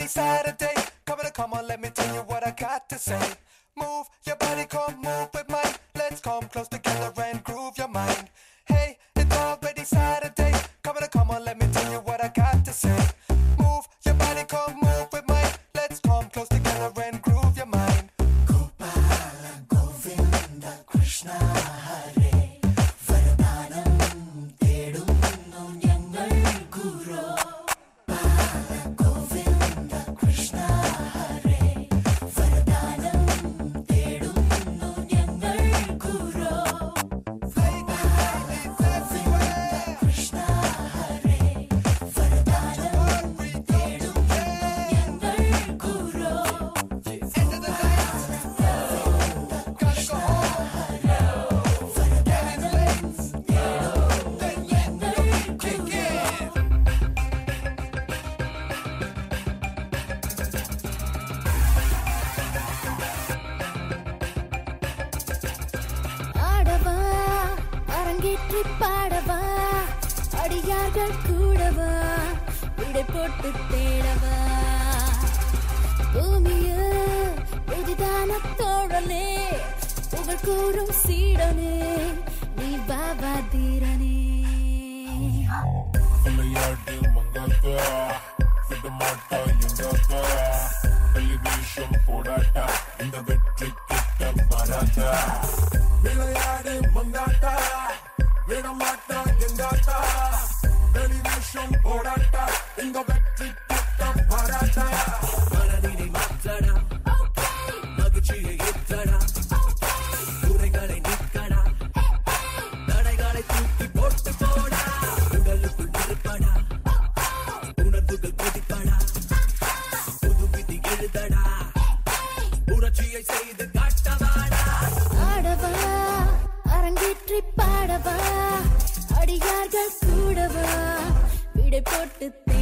already Saturday. Come on, let me tell you what I got to say. Move your body, come move with mine. Let's come close together and groove your mind. Hey, it's already Saturday. Come on, let me tell you what I got to say. Move your body, come move with mine. Let's come close together and groove your mind. Gopala Govinda Krishna Hare Varadanam Tedunnu Njangal Guru Bala Govinda Krishna Hare Varadanam Tedunnu Njangal Guru Bala Govinda Krishna Hare Varadanam Tedunnu Njangal Guru ஆடவா அரங்கேற்றி பாடவா அடியார்கள் கூடவா விடை போட்டு தேடவா பூமியில் புதிதான தோழனே புகழ் கூறும் சீடனே நீ பாபா தீரனே விளையாட்டு மங்காத்தா விடமாட்டா எங்காத்தா டெலிவிஷன் போடாட்டா இந்த வெற்றி கிட்ட வராதா விளையாடு மங்காத்தா விடமாட்டா எங்காத்தா டெலிவிஷன் போடாட்டா இந்த வெற்றி கிட்ட வராதா மனதினை மாற்றடா மகிழ்ச்சியை ஏற்றடா குறைகளை நீக்கடா தடைகளை தூக்கி போட்டு போடா உடலுக்குள் இருப்படா உணர்வுகள் கொதிப்படா புது விதி எழுதடா புரட்சியை செய்து காட்டவாடா ஆடவா அரங்கேற்றி பாடவா அடியார்கள் கூடவா விடை போட்டு